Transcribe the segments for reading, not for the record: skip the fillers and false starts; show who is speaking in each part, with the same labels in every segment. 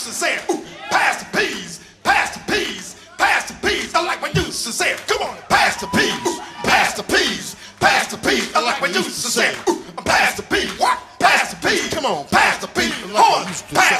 Speaker 1: to say, ooh, pass the peas, pass the peas, pass the peas. I like when you used to say, come on, pass the peas, ooh, pass the peas, pass the peas. I like when you used to say, ooh, pass the peas, what? Pass the peas, come on, pass the peas, on, pass.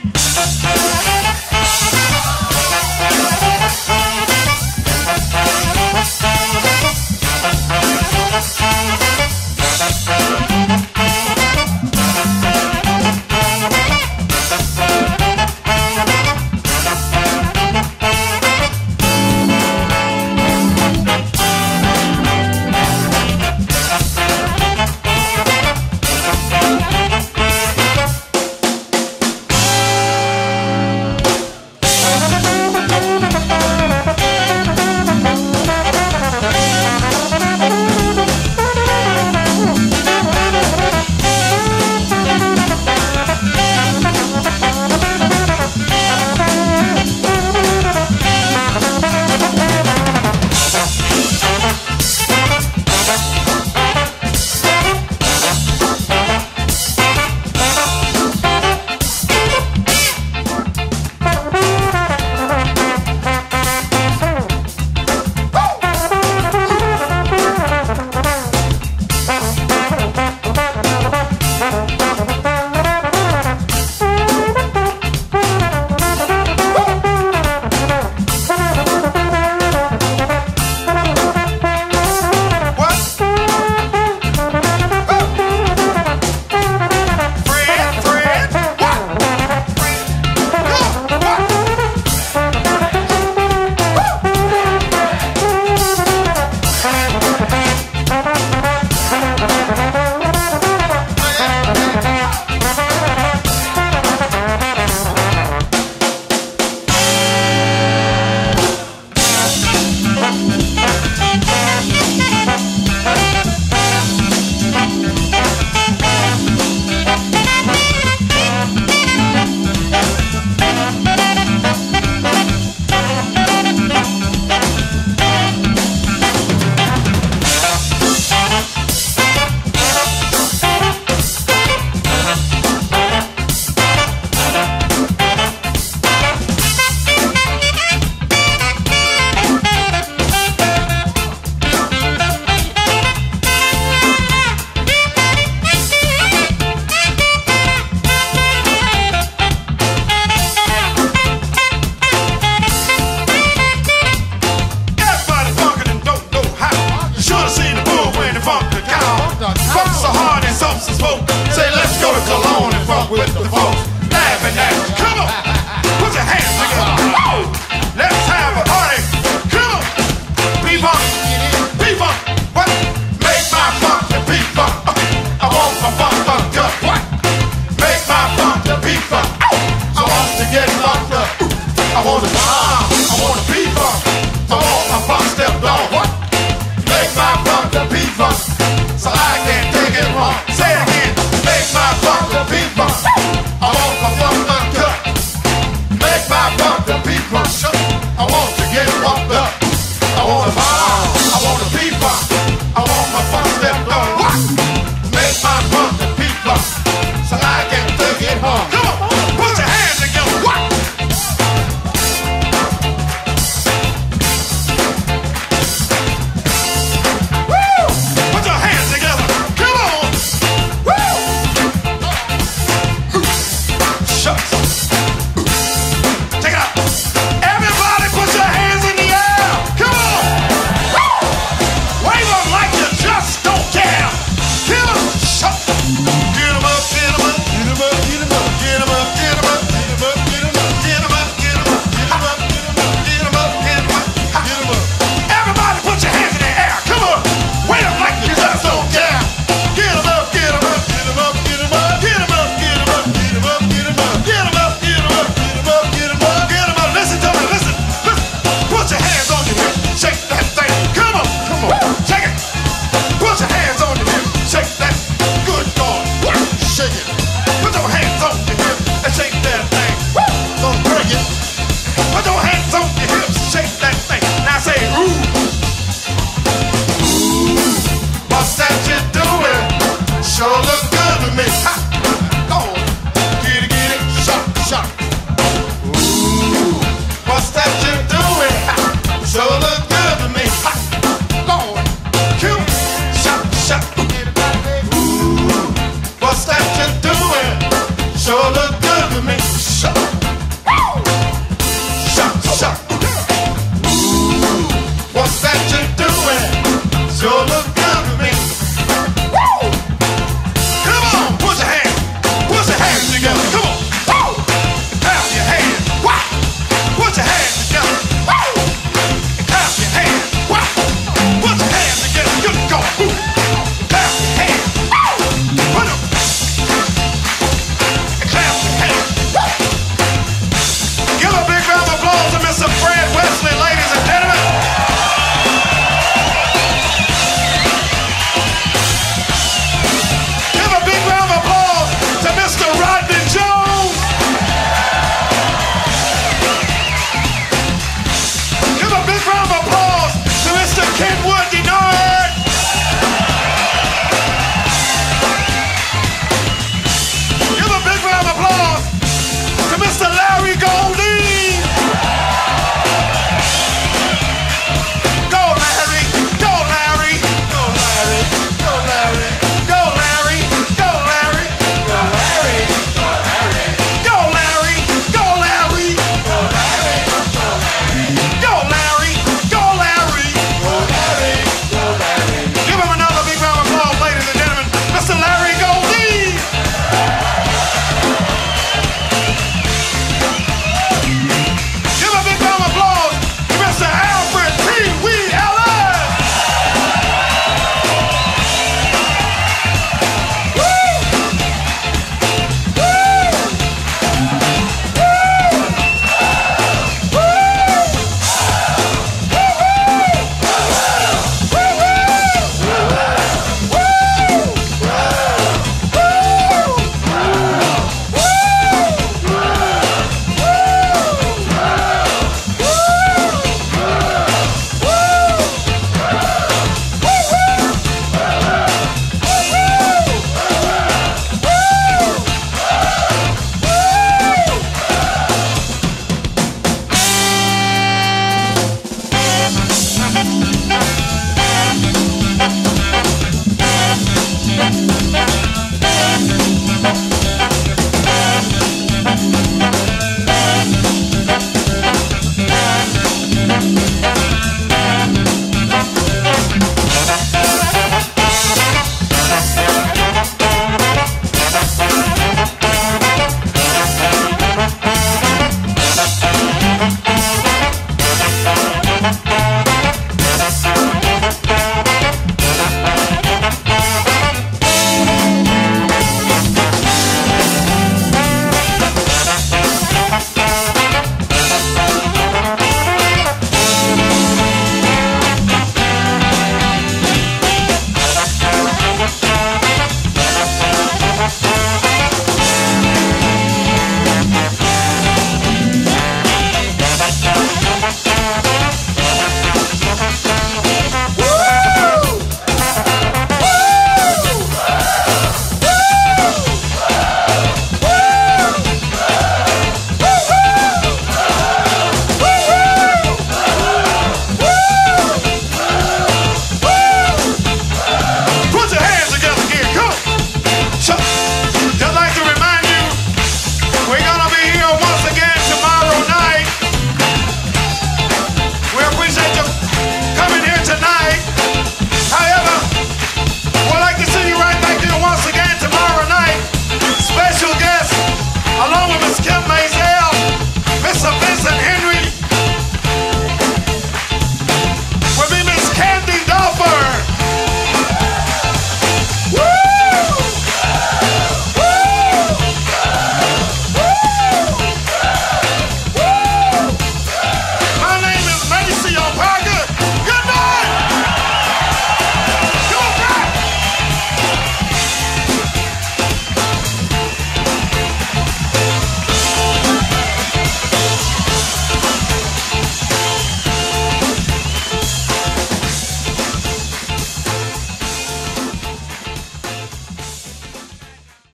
Speaker 1: Say, let's go to Cologne and funk with the folks. Laughing at you. Come on. Put your hands together. Oh, let's have a party. Come on. P-funk. P-funk. What? Make my funk the P-funk. I want my funk funked up. What? Make my funk the P-funk. I want to get funked up. I want to bomb. I want to P-funk. I want my funk stepped on. What? Make my funk the P-funk. So I can't take it wrong. Say it again. Make my funk the P-funk. I want my funk uncut. Make my funk the P-funk. I want to get funked up. I want to bomb. I want to P-funk. I want my funk stepped on. What? Make my funk the P-funk. So I can't take it home. Come on. Put your hands together. What? what's that you doing? Sure look good to me. Lord, cute, shot. Ooh, what's that you doing? Sure look